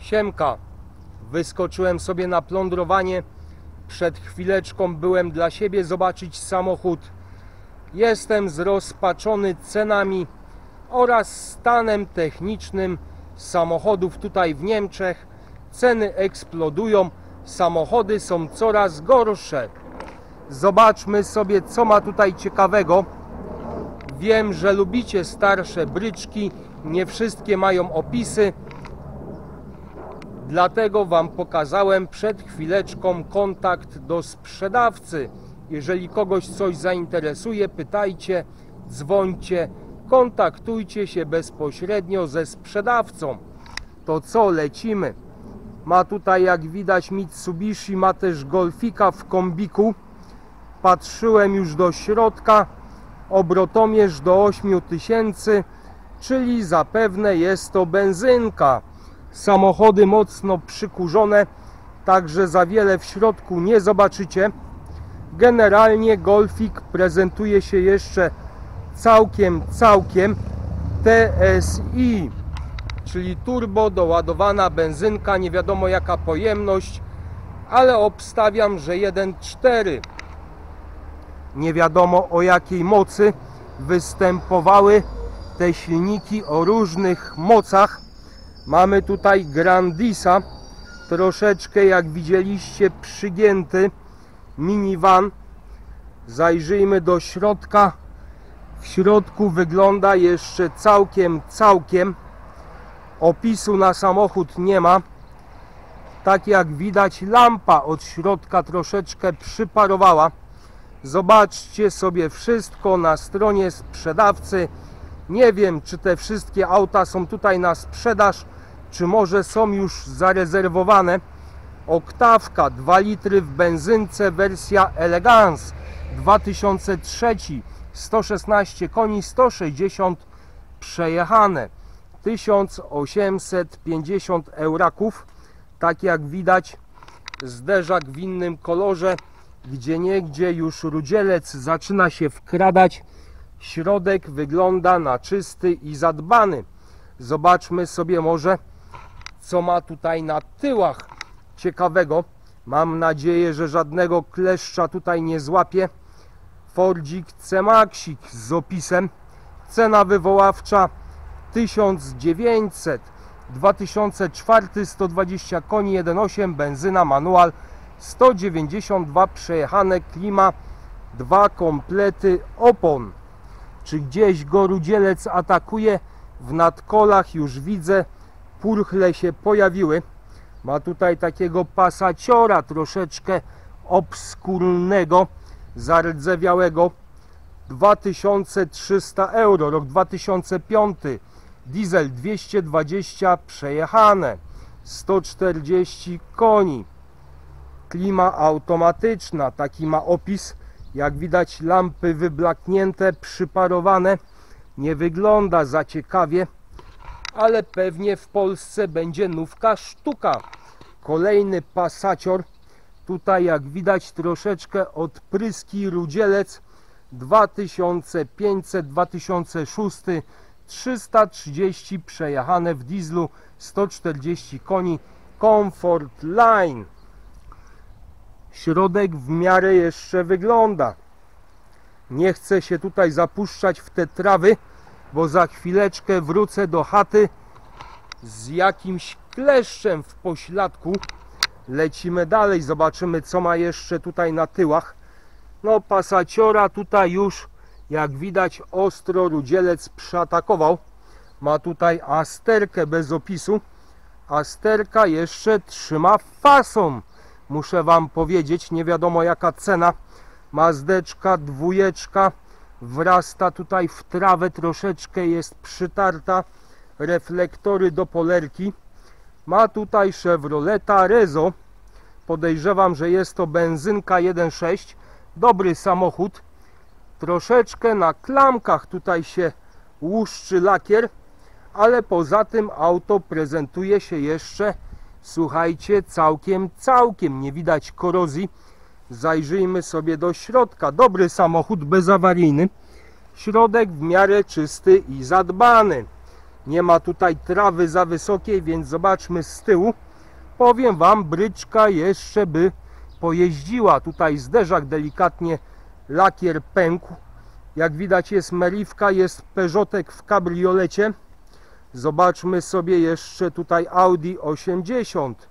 Siemka, wyskoczyłem sobie na plądrowanie. Przed chwileczką byłem dla siebie zobaczyć samochód. Jestem zrozpaczony cenami oraz stanem technicznym samochodów tutaj w Niemczech. Ceny eksplodują, samochody są coraz gorsze. Zobaczmy sobie, co ma tutaj ciekawego. Wiem, że lubicie starsze bryczki, nie wszystkie mają opisy. Dlatego Wam pokazałem przed chwileczką kontakt do sprzedawcy. Jeżeli kogoś coś zainteresuje, pytajcie, dzwońcie, kontaktujcie się bezpośrednio ze sprzedawcą. To co, lecimy? Ma tutaj, jak widać, Mitsubishi, ma też Golfika w kombiku. Patrzyłem już do środka, obrotomierz do 8000, czyli zapewne jest to benzynka. Samochody mocno przykurzone, także za wiele w środku nie zobaczycie. Generalnie Golfik prezentuje się jeszcze całkiem TSI, czyli turbo doładowana benzynka, nie wiadomo jaka pojemność, ale obstawiam, że 1.4. Nie wiadomo o jakiej mocy występowały te silniki, o różnych mocach. Mamy tutaj Grandisa, troszeczkę jak widzieliście przygięty minivan. Zajrzyjmy do środka. W środku wygląda jeszcze całkiem. Opisu na samochód nie ma. Tak jak widać, lampa od środka troszeczkę przyparowała. Zobaczcie sobie wszystko na stronie sprzedawcy. Nie wiem, czy te wszystkie auta są tutaj na sprzedaż, czy może są już zarezerwowane. Oktawka 2 litry w benzynce, wersja Elegance 2003, 116 koni, 160 przejechane, 1850 euraków. Tak jak widać, zderzak w innym kolorze, gdzieniegdzie już rudzielec zaczyna się wkradać. Środek wygląda na czysty i zadbany. Zobaczmy sobie może, co ma tutaj na tyłach ciekawego. Mam nadzieję, że żadnego kleszcza tutaj nie złapie. Fordzik C-Maxik z opisem. Cena wywoławcza 1900. 2004, 120 koni, 1.8, benzyna, manual, 192 przejechane, klima, 2 komplety opon. Czy gdzieś go rudzielec atakuje? W nadkolach już widzę, purchle się pojawiły. Ma tutaj takiego pasaciora troszeczkę obskurnego, zardzewiałego. 2300 euro, rok 2005, diesel, 220 przejechane, 140 koni, klima automatyczna, taki ma opis. Jak widać, lampy wyblaknięte, przyparowane. Nie wygląda za ciekawie, ale pewnie w Polsce będzie nówka sztuka. Kolejny pasacior. Tutaj jak widać troszeczkę odpryski rudzielec. 2500, 2006, 330 przejechane w dieslu, 140 koni, Comfort Line. Środek w miarę jeszcze wygląda. Nie chcę się tutaj zapuszczać w te trawy, bo za chwileczkę wrócę do chaty z jakimś kleszczem w pośladku. Lecimy dalej, zobaczymy, co ma jeszcze tutaj na tyłach. No, pasaciora tutaj już, jak widać, ostro rudzielec przeatakował. Ma tutaj Asterkę bez opisu. Asterka jeszcze trzyma fason. Muszę Wam powiedzieć, nie wiadomo jaka cena. Mazdeczka, dwójeczka, wrasta tutaj w trawę, troszeczkę jest przytarta. Reflektory do polerki. Ma tutaj Chevroleta Rezo. Podejrzewam, że jest to benzynka 1.6. Dobry samochód. Troszeczkę na klamkach tutaj się łuszczy lakier, ale poza tym auto prezentuje się jeszcze, słuchajcie, całkiem. Nie widać korozji. Zajrzyjmy sobie do środka. Dobry samochód, bezawaryjny. Środek w miarę czysty i zadbany. Nie ma tutaj trawy za wysokiej, więc zobaczmy z tyłu. Powiem wam, bryczka jeszcze by pojeździła. Tutaj zderzak delikatnie, lakier pękł. Jak widać jest meriwka, jest Peugeotek w kabriolecie. Zobaczmy sobie jeszcze tutaj Audi 80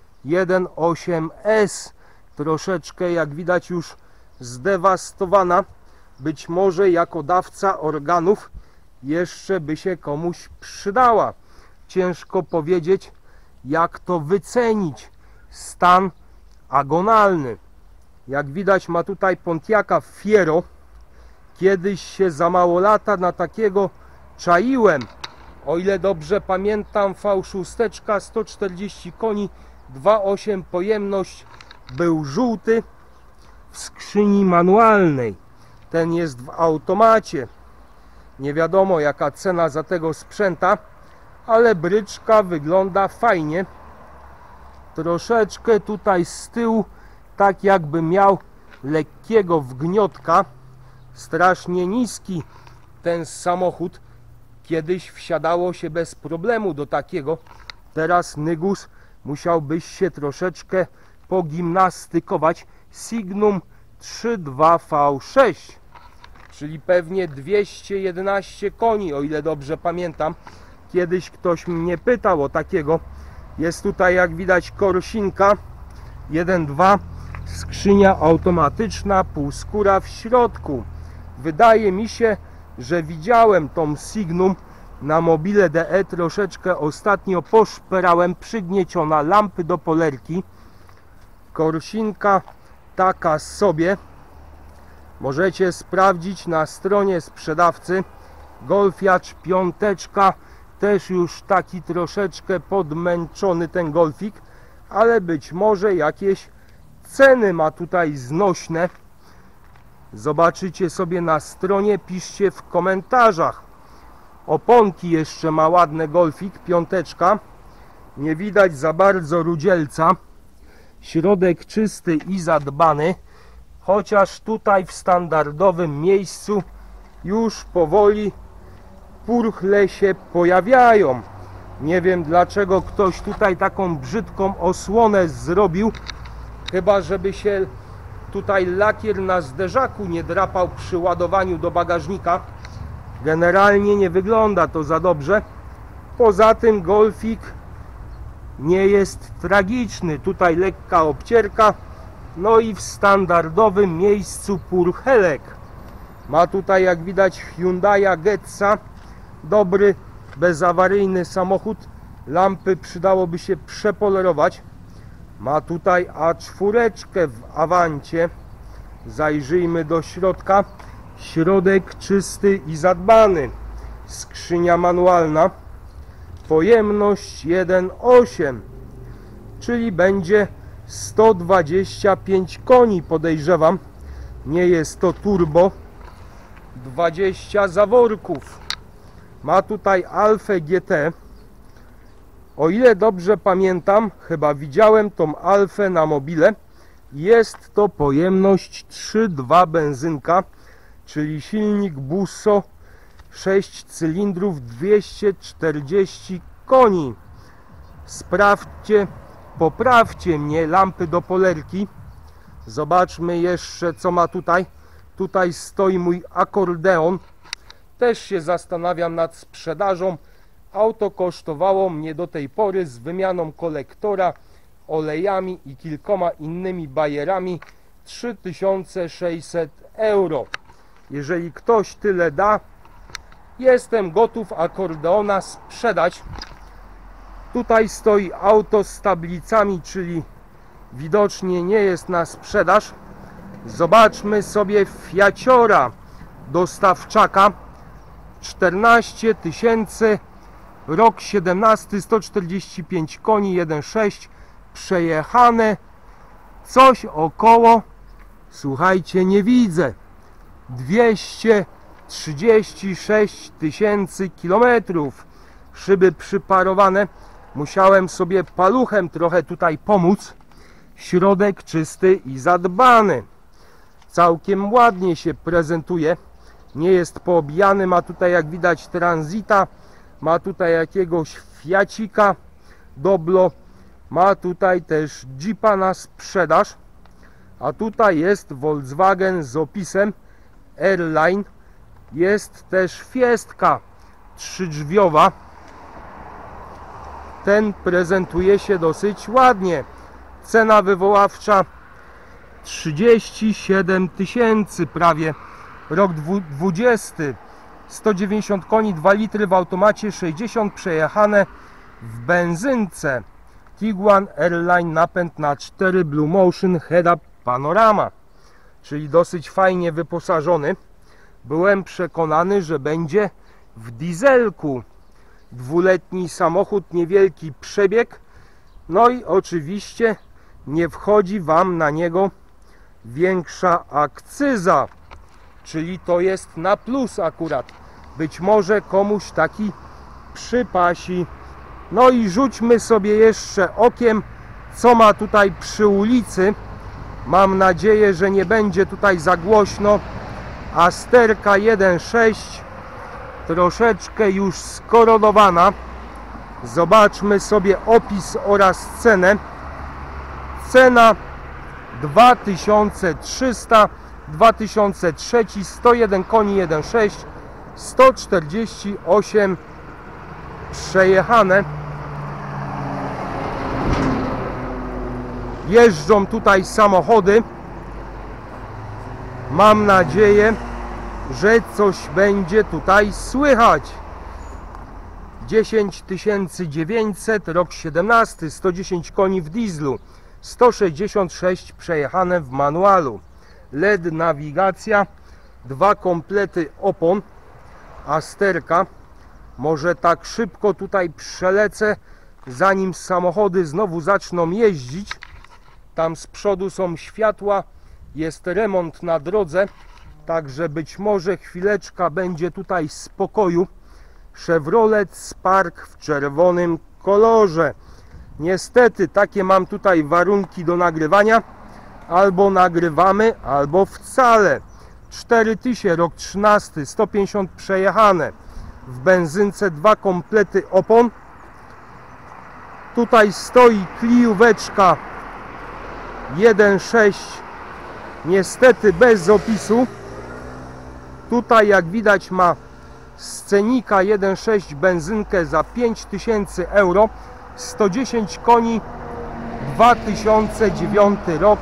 1.8S. Troszeczkę jak widać już zdewastowana. Być może jako dawca organów jeszcze by się komuś przydała. Ciężko powiedzieć, jak to wycenić. Stan agonalny. Jak widać ma tutaj Pontiaca Fiero. Kiedyś się za mało lata na takiego czaiłem. O ile dobrze pamiętam, V6 140 koni, 2.8 pojemność, był żółty, w skrzyni manualnej. Ten jest w automacie. Nie wiadomo jaka cena za tego sprzęta, ale bryczka wygląda fajnie. Troszeczkę tutaj z tyłu tak jakby miał lekkiego wgniotka. Strasznie niski ten samochód. Kiedyś wsiadało się bez problemu do takiego. Teraz Nygus, musiałbyś się troszeczkę pogimnastykować. Signum 32V6, czyli pewnie 211 koni, o ile dobrze pamiętam. Kiedyś ktoś mnie pytał o takiego. Jest tutaj jak widać korsinka 1.2, skrzynia automatyczna, półskóra w środku. Wydaje mi się, że widziałem tą Signum na Mobile DE. Troszeczkę ostatnio poszperałem, przygnieciona, lampy do polerki. Korsinka taka sobie. Możecie sprawdzić na stronie sprzedawcy. Golfiacz piąteczka, też już taki troszeczkę podmęczony ten golfik, ale być może jakieś ceny ma tutaj znośne. Zobaczycie sobie na stronie, piszcie w komentarzach. Oponki jeszcze ma ładne golfik, piąteczka. Nie widać za bardzo rudzielca. Środek czysty i zadbany. Chociaż tutaj w standardowym miejscu już powoli purchle się pojawiają. Nie wiem dlaczego ktoś tutaj taką brzydką osłonę zrobił. Chyba żeby się tutaj lakier na zderzaku nie drapał przy ładowaniu do bagażnika. Generalnie nie wygląda to za dobrze. Poza tym golfik nie jest tragiczny. Tutaj lekka obcierka. No i w standardowym miejscu purchelek. Ma tutaj jak widać Hyundai'a Getza. Dobry, bezawaryjny samochód. Lampy przydałoby się przepolerować. Ma tutaj A4 w Avancie. Zajrzyjmy do środka. Środek czysty i zadbany. Skrzynia manualna. Pojemność 1.8, czyli będzie 125 koni, podejrzewam. Nie jest to turbo. 20 zaworków. Ma tutaj Alfę GT. O ile dobrze pamiętam, chyba widziałem tą Alfę na Mobile. Jest to pojemność 3.2 benzynka, czyli silnik Busso, 6 cylindrów, 240 koni. Sprawdźcie, poprawcie mnie, lampy do polerki. Zobaczmy jeszcze co ma tutaj. Tutaj stoi mój akordeon. Też się zastanawiam nad sprzedażą. Auto kosztowało mnie do tej pory z wymianą kolektora, olejami i kilkoma innymi bajerami 3600 euro. Jeżeli ktoś tyle da, jestem gotów akordeona sprzedać. Tutaj stoi auto z tablicami, czyli widocznie nie jest na sprzedaż. Zobaczmy sobie Fiaciora dostawczaka. 14 000, rok 17, 145 koni, 1.6, przejechane coś około, słuchajcie, nie widzę, 236 000 kilometrów. Szyby przyparowane. Musiałem sobie paluchem trochę tutaj pomóc. Środek czysty i zadbany. Całkiem ładnie się prezentuje. Nie jest poobijany. Ma tutaj jak widać transita. ma tutaj jakiegoś Fiacika Doblo, ma tutaj też Jeepa na sprzedaż, a tutaj jest Volkswagen z opisem Airline, jest też Fiestka trzydrzwiowa. Ten prezentuje się dosyć ładnie. Cena wywoławcza 37 000 prawie, rok 20, 190 koni, 2 litry w automacie, 60 przejechane w benzynce. Tiguan Airline, napęd na 4, Blue Motion, head-up panorama, czyli dosyć fajnie wyposażony. Byłem przekonany, że będzie w dieselku. Dwuletni samochód, niewielki przebieg, no i oczywiście nie wchodzi Wam na niego większa akcyza, czyli to jest na plus akurat. Być może komuś taki przypasi. No i rzućmy sobie jeszcze okiem, co ma tutaj przy ulicy. Mam nadzieję, że nie będzie tutaj za głośno. Asterka 1.6, troszeczkę już skorodowana. Zobaczmy sobie opis oraz cenę. Cena 2300, 2003, 101 koni, 1.6, 148 przejechane. Jeżdżą tutaj samochody. Mam nadzieję, że coś będzie tutaj słychać. 10 900, rok 17, 110 koni w dieslu, 166 przejechane w manualu. LED nawigacja, 2 komplety opon, Asterka. Może tak szybko tutaj przelecę, zanim samochody znowu zaczną jeździć. Tam z przodu są światła, jest remont na drodze, także być może chwileczka będzie tutaj spokoju. Chevrolet Spark w czerwonym kolorze. Niestety takie mam tutaj warunki do nagrywania. Albo nagrywamy, albo wcale. 4000, rok 13, 150 przejechane. W benzynce 2 komplety opon. Tutaj stoi klióweczka 1.6, niestety bez opisu. Tutaj jak widać ma Scenica 1.6 benzynkę za 5000 euro, 110 koni, 2009 rok,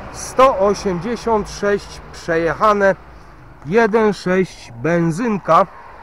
186 przejechane, 1.6 benzynka.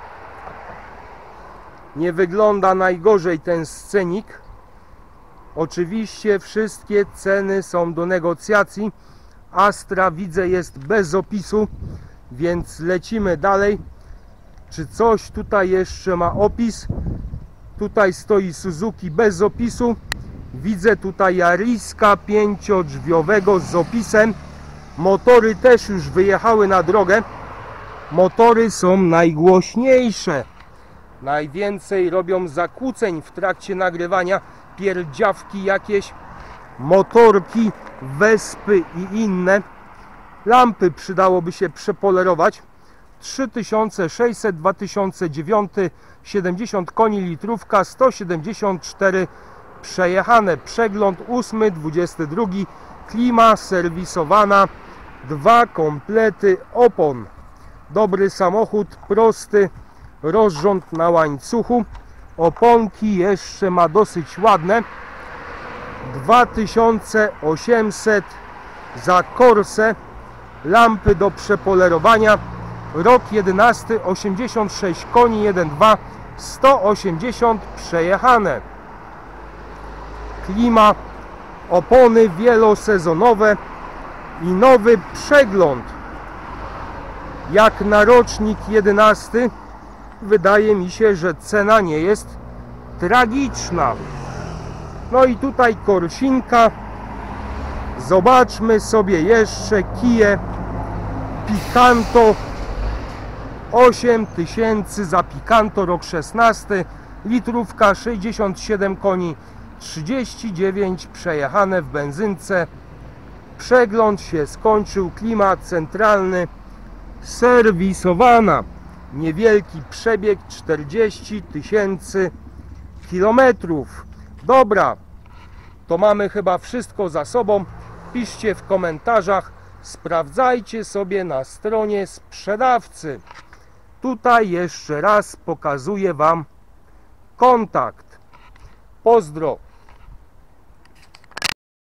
Nie wygląda najgorzej ten Scenik. Oczywiście wszystkie ceny są do negocjacji. Astra widzę jest bez opisu, więc lecimy dalej. Czy coś tutaj jeszcze ma opis? Tutaj stoi Suzuki bez opisu. Widzę tutaj Yariska 5-drzwiowego z opisem. Motory też już wyjechały na drogę. Motory są najgłośniejsze. Najwięcej robią zakłóceń w trakcie nagrywania. Pierdziawki jakieś, motorki, Wespy i inne. Lampy przydałoby się przepolerować. 3600, 2009, 70 koni, litrówka, 174 przejechane. Przegląd 8, 22, klima serwisowana, 2 komplety opon. Dobry samochód, prosty, rozrząd na łańcuchu. Oponki jeszcze ma dosyć ładne. 2800 za Corsę. Lampy do przepolerowania. Rok 11, 86 koni, 1.2, 180 przejechane. Klima, opony wielosezonowe i nowy przegląd. Jak na rocznik 11 wydaje mi się, że cena nie jest tragiczna. No i tutaj Corsinka. Zobaczmy sobie jeszcze Kia Picanto. 8000 za Picanto, rok 16, litrówka, 67 koni, 39 przejechane w benzynce. Przegląd się skończył, klimat centralny, serwisowana. niewielki przebieg 40 000 kilometrów. Dobra, to mamy chyba wszystko za sobą. Piszcie w komentarzach, sprawdzajcie sobie na stronie sprzedawcy. Tutaj jeszcze raz pokazuję Wam kontakt. Pozdro!